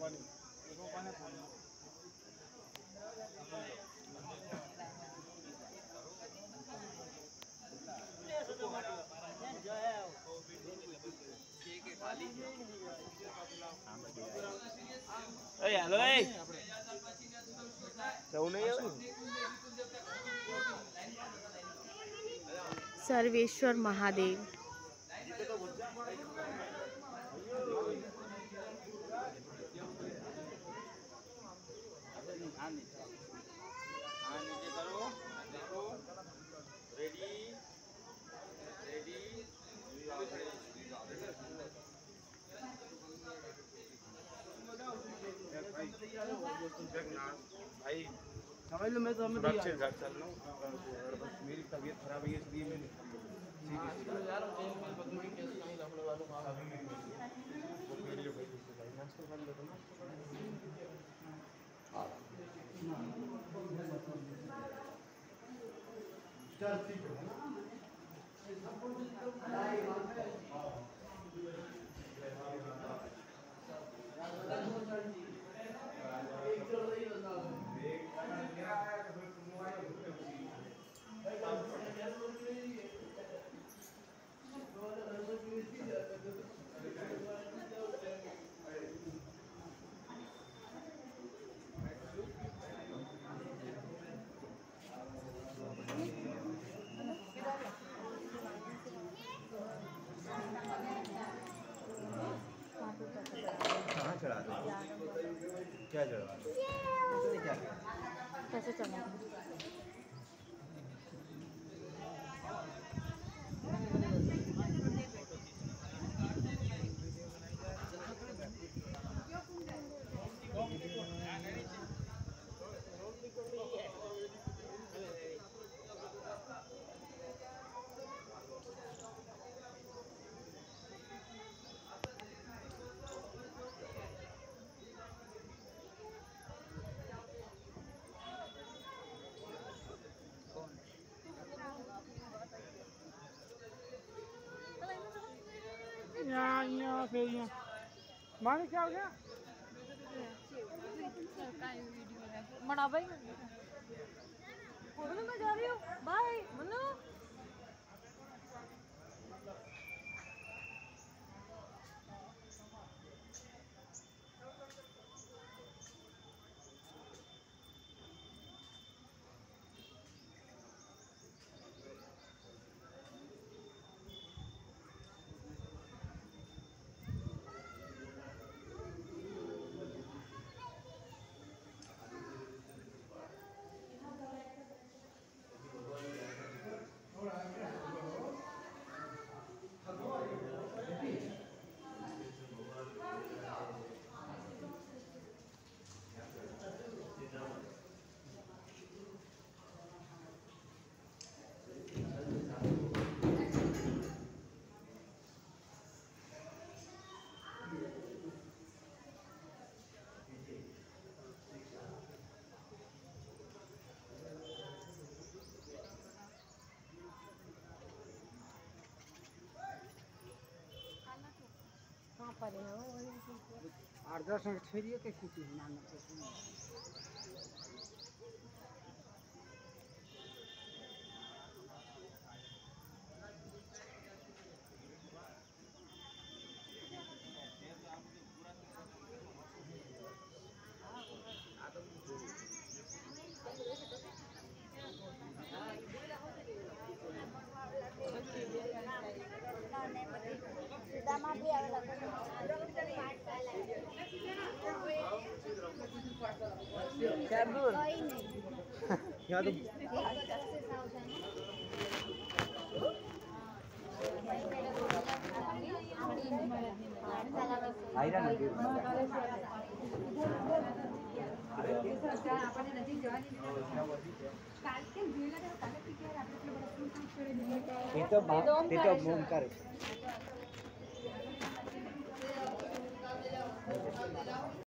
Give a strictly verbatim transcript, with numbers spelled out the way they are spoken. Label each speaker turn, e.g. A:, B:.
A: सर्वेश्वर महादेव
B: भाई समझ लो, मैं तो हमें सुरक्षित घर चल रहा हूँ। मेरी तबीयत खराब है इसलिए मैंने यार कहाँ चढ़ा दो? क्या चढ़ा दो?
A: कैसे चला?
C: यहाँ यहाँ फिर यहाँ माने क्या हो गया?
A: मना भाई मनु मैं जा रही हूँ, बाय मनु।
C: आठ दस मिनट छेड़िए के किसी नाम
B: यहाँ तो ये तो बात ये तो मून कर